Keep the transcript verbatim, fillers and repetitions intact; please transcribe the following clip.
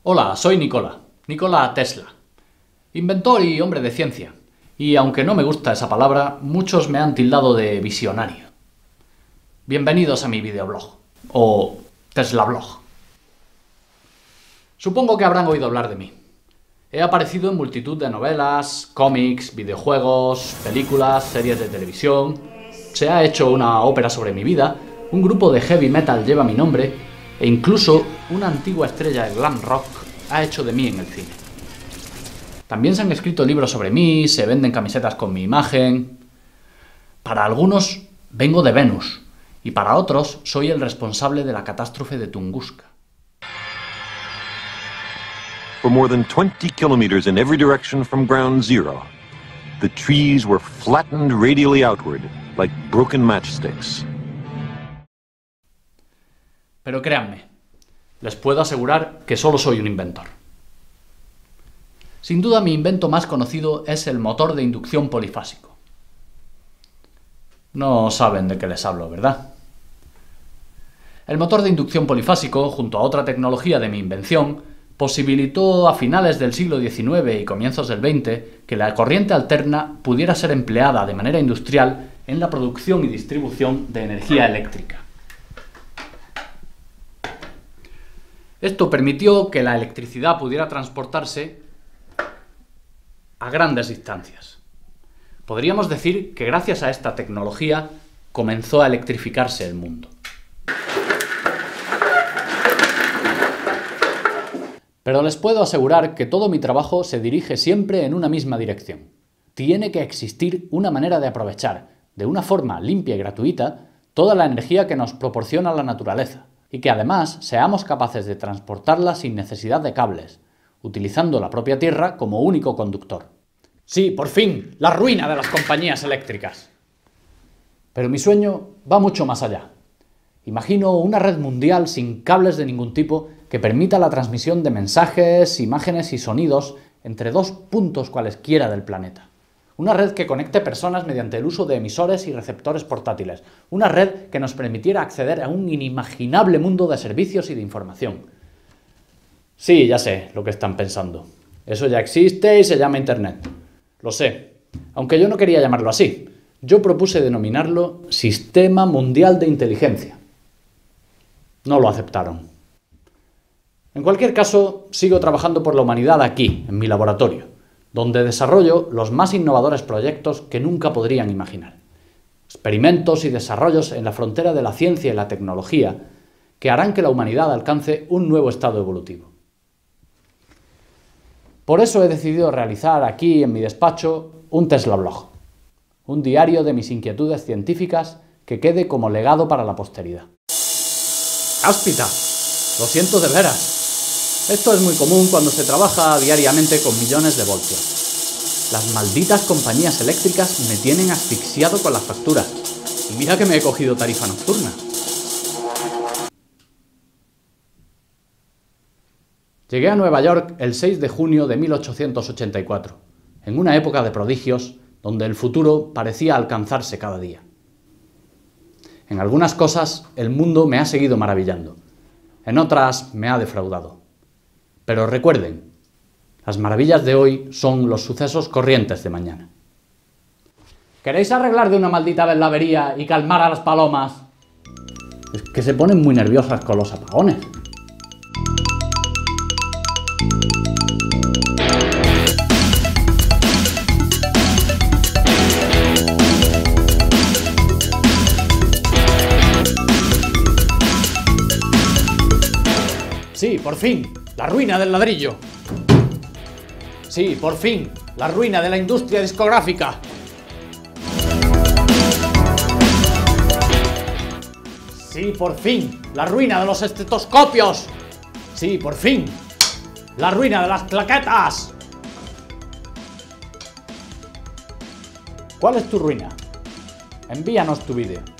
Hola, soy Nikola, Nikola Tesla, inventor y hombre de ciencia, y aunque no me gusta esa palabra, muchos me han tildado de visionario. Bienvenidos a mi videoblog, o Teslablog. Supongo que habrán oído hablar de mí. He aparecido en multitud de novelas, cómics, videojuegos, películas, series de televisión. Se ha hecho una ópera sobre mi vida, un grupo de heavy metal lleva mi nombre, e incluso una antigua estrella de glam rock ha hecho de mí en el cine. También se han escrito libros sobre mí, se venden camisetas con mi imagen. Para algunos vengo de Venus, y para otros soy el responsable de la catástrofe de Tunguska. For more than twenty kilometers in every direction from ground zero, the trees were flattened radially outward, like broken matchsticks. Pero créanme, les puedo asegurar que solo soy un inventor. Sin duda mi invento más conocido es el motor de inducción polifásico. No saben de qué les hablo, ¿verdad? El motor de inducción polifásico, junto a otra tecnología de mi invención, posibilitó a finales del siglo diecinueve y comienzos del veinte que la corriente alterna pudiera ser empleada de manera industrial en la producción y distribución de energía eléctrica. Esto permitió que la electricidad pudiera transportarse a grandes distancias. Podríamos decir que gracias a esta tecnología comenzó a electrificarse el mundo. Pero les puedo asegurar que todo mi trabajo se dirige siempre en una misma dirección. Tiene que existir una manera de aprovechar, de una forma limpia y gratuita, toda la energía que nos proporciona la naturaleza, y que además seamos capaces de transportarla sin necesidad de cables, utilizando la propia Tierra como único conductor. Sí, por fin, la ruina de las compañías eléctricas. Pero mi sueño va mucho más allá. Imagino una red mundial sin cables de ningún tipo que permita la transmisión de mensajes, imágenes y sonidos entre dos puntos cualesquiera del planeta. Una red que conecte personas mediante el uso de emisores y receptores portátiles. Una red que nos permitiera acceder a un inimaginable mundo de servicios y de información. Sí, ya sé lo que están pensando. Eso ya existe y se llama Internet. Lo sé, aunque yo no quería llamarlo así. Yo propuse denominarlo Sistema Mundial de Inteligencia. No lo aceptaron. En cualquier caso, sigo trabajando por la humanidad aquí, en mi laboratorio, donde desarrollo los más innovadores proyectos que nunca podrían imaginar. Experimentos y desarrollos en la frontera de la ciencia y la tecnología que harán que la humanidad alcance un nuevo estado evolutivo. Por eso he decidido realizar aquí, en mi despacho, un Teslablog, un diario de mis inquietudes científicas que quede como legado para la posteridad. ¡Cáspita! Lo siento de veras. Esto es muy común cuando se trabaja diariamente con millones de voltios. Las malditas compañías eléctricas me tienen asfixiado con las facturas. Y mira que me he cogido tarifa nocturna. Llegué a Nueva York el seis de junio de mil ochocientos ochenta y cuatro, en una época de prodigios donde el futuro parecía alcanzarse cada día. En algunas cosas el mundo me ha seguido maravillando, en otras me ha defraudado. Pero recuerden, las maravillas de hoy son los sucesos corrientes de mañana. ¿Queréis arreglar de una maldita vez la avería y calmar a las palomas? Es que se ponen muy nerviosas con los apagones. Sí, por fin, la ruina del ladrillo. Sí, por fin, la ruina de la industria discográfica. Sí, por fin, la ruina de los estetoscopios. Sí, por fin, la ruina de las claquetas. ¿Cuál es tu ruina? Envíanos tu vídeo.